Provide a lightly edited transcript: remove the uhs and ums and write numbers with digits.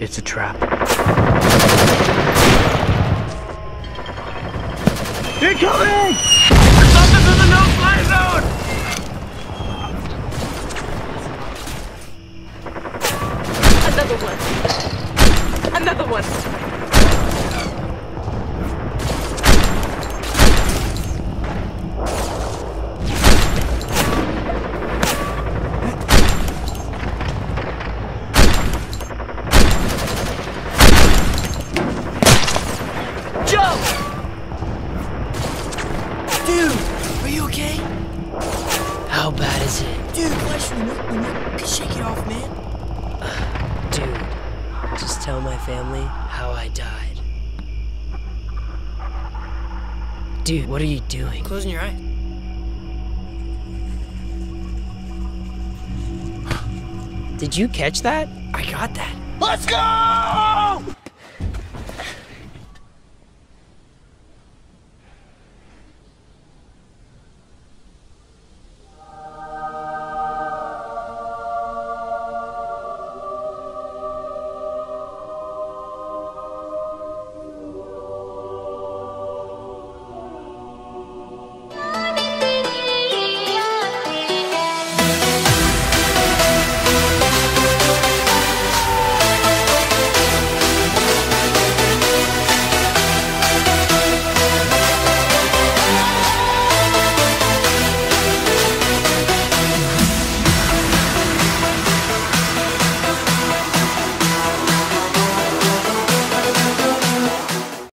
It's a trap. Incoming! Something's in the no-fly zone! Another one. Another one. Joe! Dude, are you okay? How bad is it? Dude, bless you. Shake it off, man. Dude, just tell my family how I died. Dude, what are you doing? Closing your eyes. Did you catch that? I got that. Let's go!